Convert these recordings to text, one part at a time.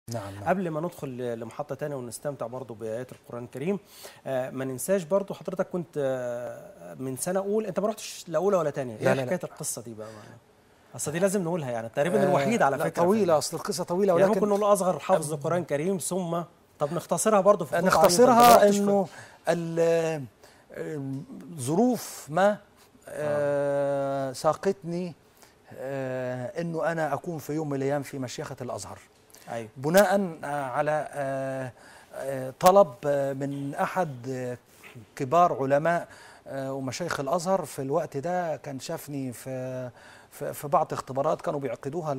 نعم. قبل ما ندخل لمحطة تانية ونستمتع برضو بآيات القرآن الكريم، ما ننساش برضو حضرتك كنت من سنة أولى، أنت ما رحتش لا أولى ولا تانية، إيه حكاية القصة دي بقى؟ أصل دي لازم نقولها يعني، تقريبا الوحيد على فكرة طويلة، أصل القصة طويلة، يعني ولكن ممكن نقول أصغر حافظ القرآن الكريم، ثم طب نختصرها برضو في نختصرها إنه ظروف ما ساقتني إنه أنا أكون في يوم من الأيام في مشيخة الأزهر. أيوة. بناء على طلب من أحد كبار علماء ومشايخ الأزهر في الوقت ده، كان شافني في بعض اختبارات كانوا بيعقدوها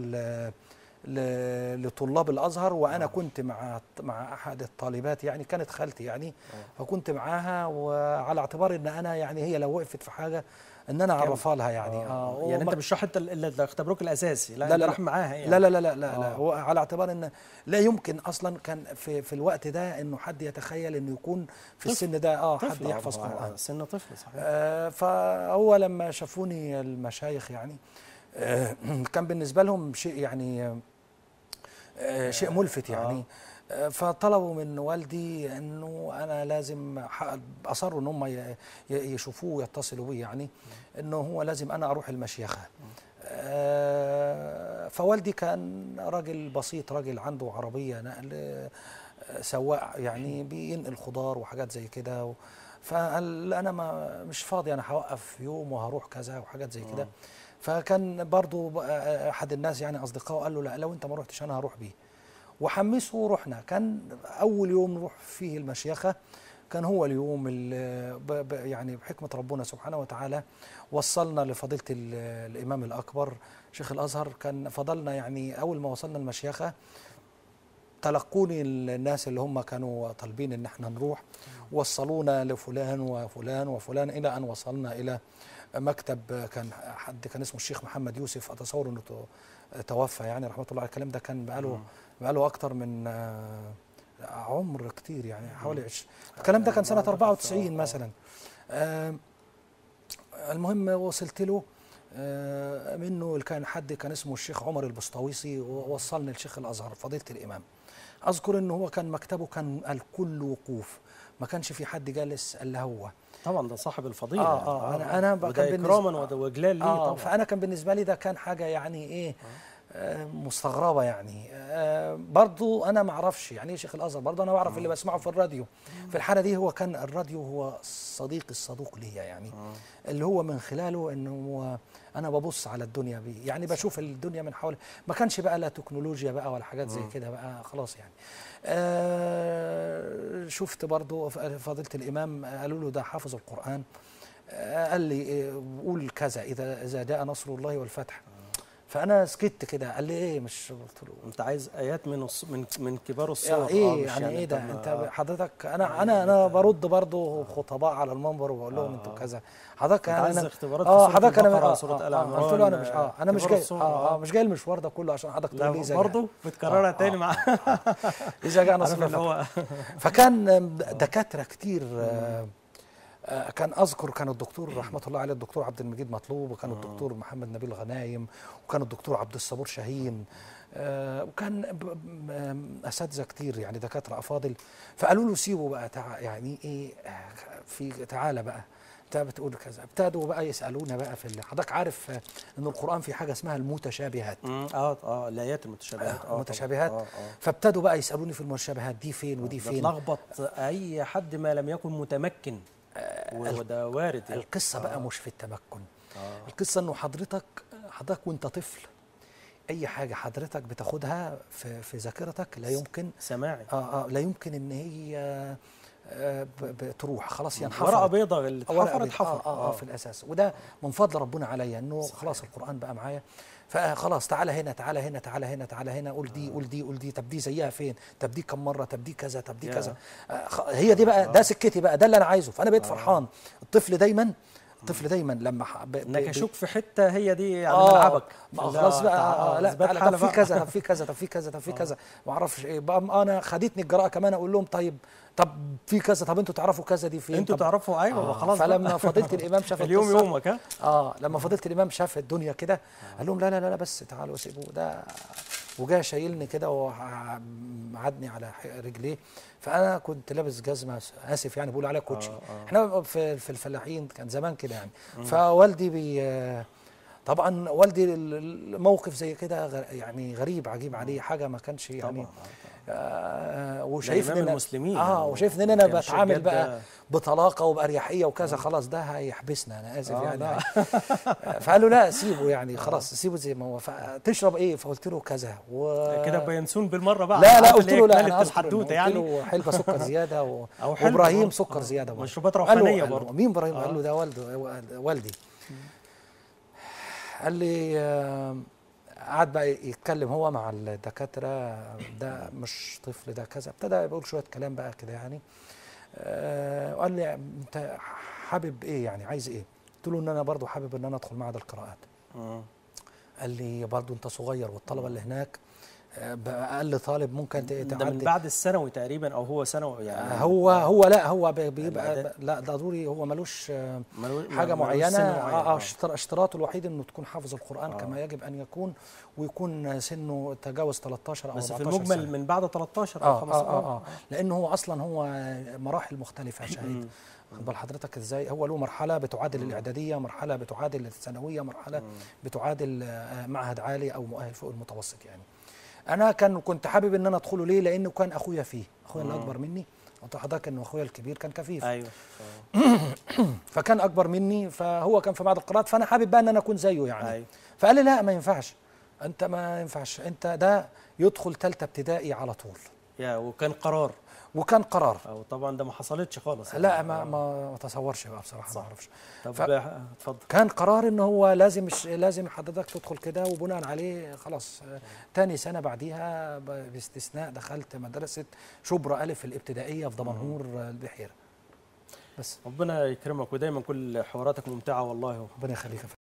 لطلاب الأزهر، وأنا كنت مع أحد الطالبات، يعني كانت خالتي يعني، فكنت معاها، وعلى اعتبار إن أنا يعني هي لو وقفت في حاجة ان انا اعرفها لها يعني. يعني انت مش راح انت اللي اختبروك الاساسي، لا انت راح معاها يعني. لا هو على اعتبار ان لا يمكن اصلا كان في الوقت ده انه حد يتخيل انه يكون في السن ده حد يحفظ قرآن، سن طفل صحيح. فهو لما شافوني المشايخ يعني كان بالنسبه لهم شيء يعني شيء ملفت يعني. فطلبوا من والدي انه انا لازم، اصروا ان هم يشوفوه ويتصلوا بي يعني، انه هو لازم انا اروح المشيخه. فوالدي كان راجل بسيط، راجل عنده عربيه نقل، سواق يعني بينقل خضار وحاجات زي كده، فقال انا مش فاضي، انا هوقف يوم وهروح كذا وحاجات زي كده. فكان برضو احد الناس يعني اصدقائه قال له لا، لو انت ما رحتش انا هروح بيه، وحمسه ورحنا. كان أول يوم نروح فيه المشيخة كان هو اليوم يعني بحكمة ربنا سبحانه وتعالى وصلنا لفضيلة الإمام الأكبر شيخ الأزهر. كان فضلنا يعني أول ما وصلنا المشيخة تلقوني الناس اللي هم كانوا طالبين إن احنا نروح، وصلونا لفلان وفلان وفلان إلى أن وصلنا إلى مكتب كان حد كان اسمه الشيخ محمد يوسف، أتصور أنه توفى يعني رحمة الله عليه. الكلام ده كان بقاله أكتر من عمر كتير يعني، حوالي الكلام ده كان سنة 94 مثلا. المهم وصلت له منه، كان حد كان اسمه الشيخ عمر البسطويسي، ووصلني لشيخ الأزهر فضيلة الإمام. أذكر إنه هو كان مكتبه كان الكل وقوف، ما كانش في حد جالس إلا هو. طبعا ده صاحب الفضيلة أنا كان إكراما وإجلال ليه طبعا. فأنا كان بالنسبة لي ده كان حاجة يعني إيه مستغربة يعني. برضو أنا ما أعرفش يعني إيه شيخ الأزهر، برضو أنا بعرف اللي بسمعه في الراديو. في الحالة دي هو كان الراديو هو صديقي الصدوق ليا يعني، اللي هو من خلاله إنه أنا ببص على الدنيا بيه يعني، بشوف الدنيا من حولي. ما كانش بقى لا تكنولوجيا بقى ولا حاجات زي كده بقى خلاص يعني. شفت برضو فضيلة الإمام قالوا له ده حافظ القرآن، قال لي قول كذا إذا جاء نصر الله والفتح. فانا سكت كده. قال لي ايه؟ مش قلت له انت عايز ايات من كبار الصور؟ ايه يعني ايه ده؟ انت حضرتك انا برد برضه خطباء على المنبر وبقول لهم انتوا كذا. حضرتك انا اختبارات في سورة حضرتك البقرة سورة آل عمران. قلت له انا مش جاي مش جاي المشوار ده كله عشان حضرتك تقول لي برضه بتكررها تاني مع اذا جاء نصر الله. فكان دكاتره كتير. كان اذكر كان الدكتور رحمه الله عليه الدكتور عبد المجيد مطلوب، وكان الدكتور محمد نبيل غنايم، وكان الدكتور عبد الصبور شاهين، وكان اساتذه كتير يعني دكاتره افاضل. فقالوا له سيبوا بقى يعني ايه في تعالى بقى انت بتقول كذا. ابتدوا بقى يسالونا بقى في حضرتك عارف ان القران في حاجه اسمها المتشابهات. الايات المتشابهات. المتشابهات. فابتدوا بقى يسالوني في المتشابهات دي فين ودي فين. بتلخبط اي حد ما لم يكن متمكن، وده وارد يعني. القصه بقى مش في التمكن. القصه انه حضرتك وانت طفل اي حاجه حضرتك بتاخدها في ذاكرتك لا يمكن سماعي لا يمكن ان هي بتروح خلاص ينحفر. ورقه بيضاء اللي اتحفرت حفر في الاساس. وده من فضل ربنا عليا انه خلاص القران بقى معايا. فخلاص تعالى هنا تعالى هنا تعالى هنا تعالى هنا، قول دي قول دي قول دي، طب دي زيها فين، طب دي كم مره، طب دي كذا، طب دي كذا. هي دي بقى ده سكتي بقى، ده اللي انا عايزه. فانا بقيت فرحان. الطفل دايما لما نكشوك في حته هي دي يعني ملعبك. خلاص بقى لا تعالى طب في كذا طب في كذا طب في كذا طب في كذا ما اعرفش ايه بقى. انا خدتني الجراءه كمان اقول لهم طب في كذا، طب انتوا تعرفوا كذا دي فين، انتوا تعرفوا ايوه خلاص. فلما فضيله الامام شاف اليوم يومك لما فضيله الامام شاف الدنيا كده قال لهم لا لا لا بس تعالوا سيبوه ده. وجا شايلني كده معدني على رجليه، فانا كنت لابس جزمه، اسف يعني بقول عليها كوتشي. احنا في الفلاحين كان زمان كده يعني. فوالدي طبعا والدي الموقف زي كده يعني غريب عجيب عليه، حاجه ما كانش يعني وشايف ان المسلمين وشايف ان انا بتعامل بقى بطلاقه وباريحيه وكذا، خلاص ده هيحبسنا، انا اسف يعني. فقال له لا سيبه يعني خلاص سيبه زي ما هو. تشرب ايه؟ فقلت له كذا كده بينسون بالمره بقى. لا قلت له لا انا الحدوته يعني، قلت له حلبه سكر زياده وابراهيم سكر زياده برضه. مشروبات روحانيه برضه. مين ابراهيم؟ قال له ده والدي. قال لي قعد بقى يتكلم هو مع الدكاتره، ده مش طفل ده كذا، ابتدى يقول شويه كلام بقى كده يعني. وقال لي انت حابب ايه يعني، عايز ايه؟ قلت له ان انا برضو حابب ان انا ادخل معهد القراءات. قال لي برضو انت صغير، والطلبه اللي هناك بأقل طالب ممكن تعدي. ده من بعد الثانوي تقريبا، او هو ثانوي يعني؟ هو لا هو بيبقى لا ضروري، هو ملوش حاجه معينه. اشتراطه الوحيد انه تكون حافظ القران كما يجب ان يكون، ويكون سنه تجاوز 13 او 14 بس في المجمل سنة. من بعد 13 او 15 لانه هو اصلا هو مراحل مختلفه شهيد. خد بال حضرتك ازاي؟ هو له مرحله بتعادل الاعداديه، مرحله بتعادل الثانويه، مرحله بتعادل معهد عالي او مؤهل فوق المتوسط يعني. انا كنت حابب ان انا ادخله. ليه؟ لانه كان اخويا فيه، اخويا اللي اكبر مني، قلت لحضرتك انه اخويا الكبير كان كفيف. ايوه فكان اكبر مني، فهو كان في معهد القراءات، فانا حابب بقى ان انا اكون زيه يعني. أيوة. فقال لي لا ما ينفعش، انت ما ينفعش، انت ده يدخل ثالثه ابتدائي على طول. وكان قرار او طبعا ده ما حصلتش خالص يعني. لا ما اتصورش بقى بصراحه، ما اعرفش. طب اتفضل. كان قرار ان هو لازم حضرتك تدخل كده، وبناء عليه خلاص تاني سنه بعديها باستثناء دخلت مدرسه شبرا الف الابتدائيه في دمنهور البحيره. بس ربنا يكرمك، ودايما كل حواراتك ممتعه والله. ربنا يخليك.